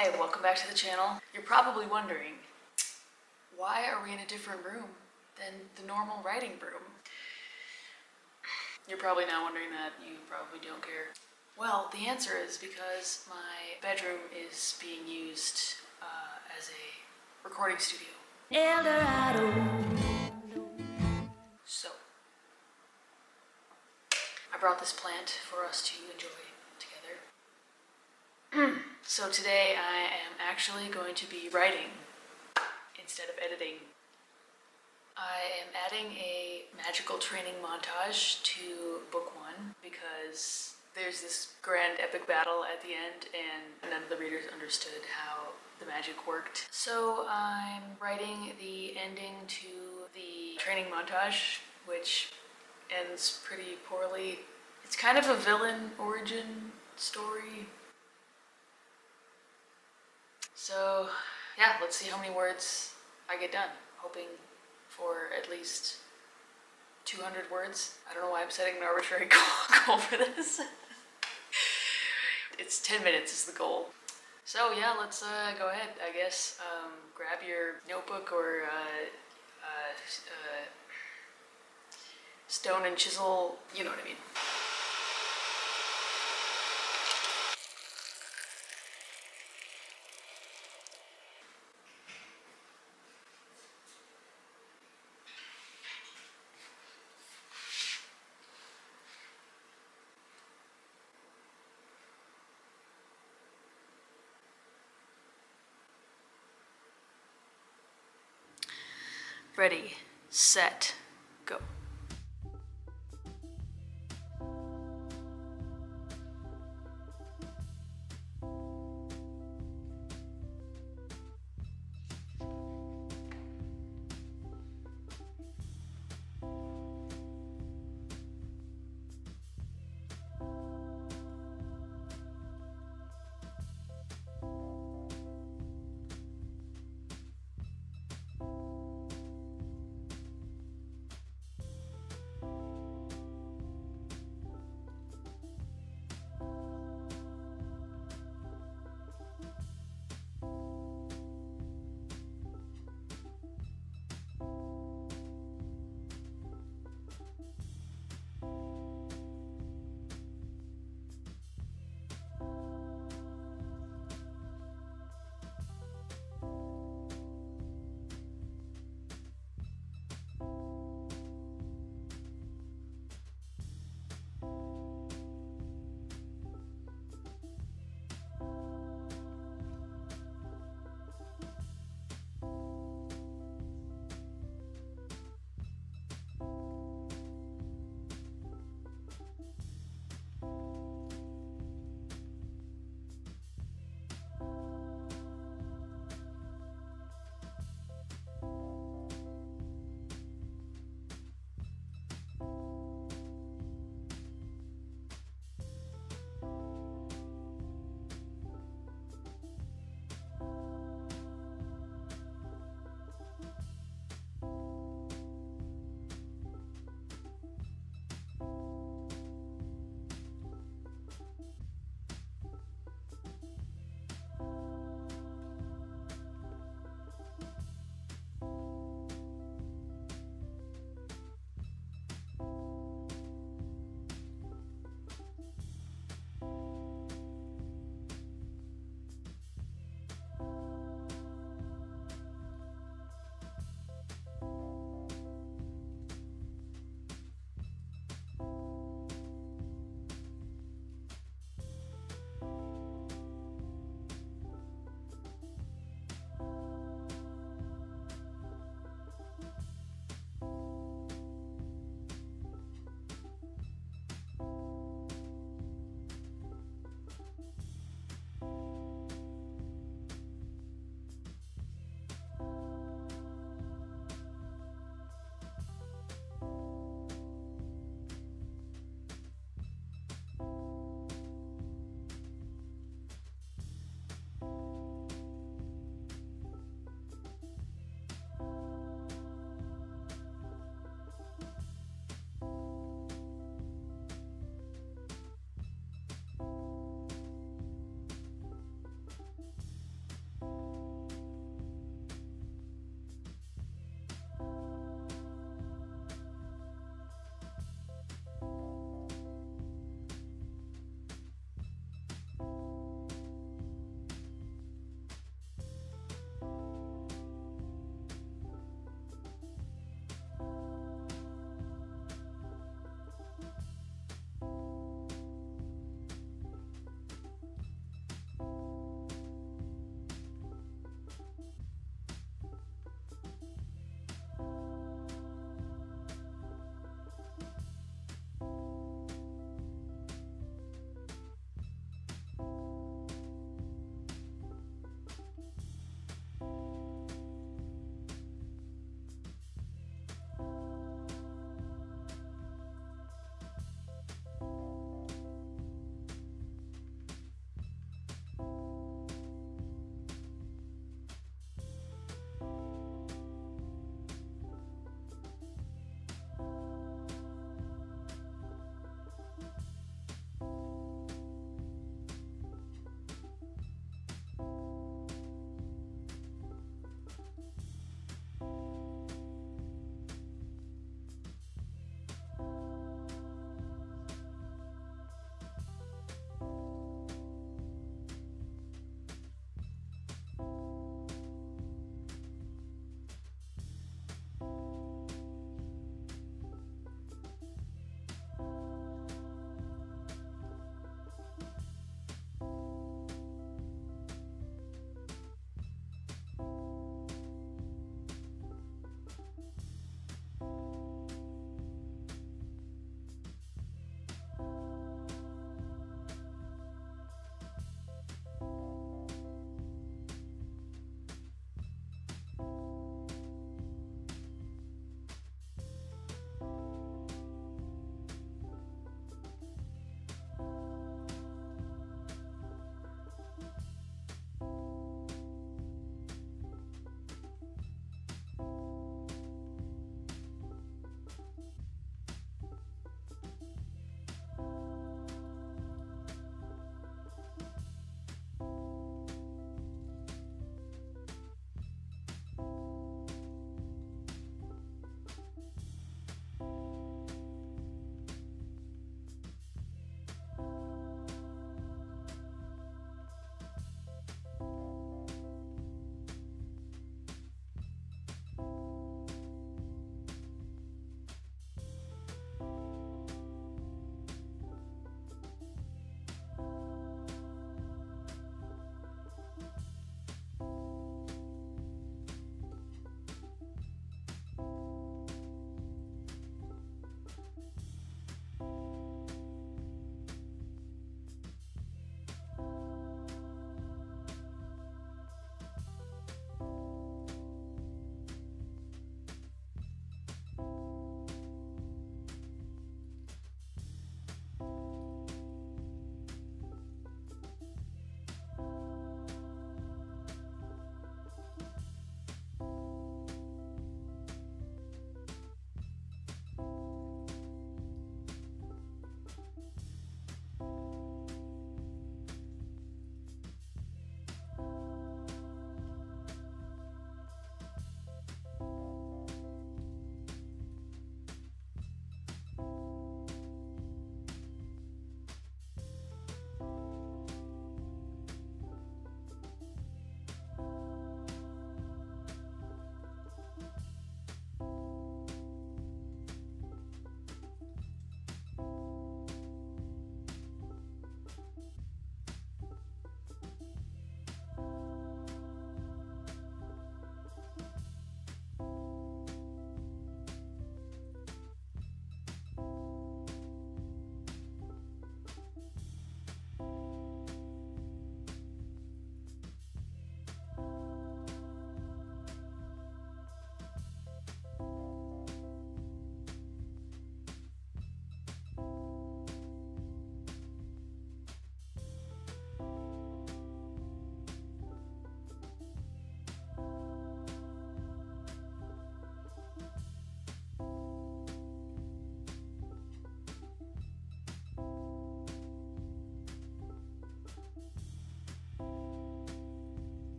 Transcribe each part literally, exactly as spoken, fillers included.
Hey, welcome back to the channel. You're probably wondering, why are we in a different room than the normal writing room? You're probably now wondering that. You probably don't care. Well, the answer is because my bedroom is being used uh, as a recording studio. Eldorado. So, I brought this plant for us to enjoy together. So today I am actually going to be writing instead of editing. I am adding a magical training montage to book one because there's this grand epic battle at the end and none of the readers understood how the magic worked. So I'm writing the ending to the training montage, which ends pretty poorly. It's kind of a villain origin story. So yeah, let's see how many words I get done. Hoping for at least two hundred words. I don't know why I'm setting an arbitrary goal for this. It's ten minutes is the goal. So yeah, let's uh, go ahead, I guess. Um, grab your notebook or uh, uh, uh, stone and chisel, you know what I mean. Ready, set, go.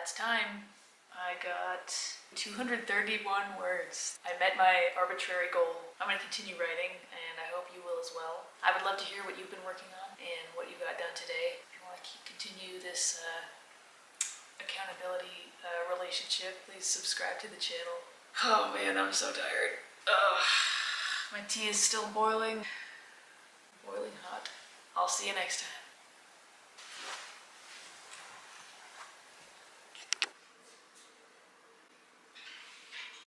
that's time. I got two hundred thirty-one words. I met my arbitrary goal. I'm going to continue writing, and I hope you will as well. I would love to hear what you've been working on and what you got done today. If you want to keep, continue this uh, accountability uh, relationship, please subscribe to the channel. Oh man, I'm so tired. Ugh. My tea is still boiling. Boiling hot. I'll see you next time.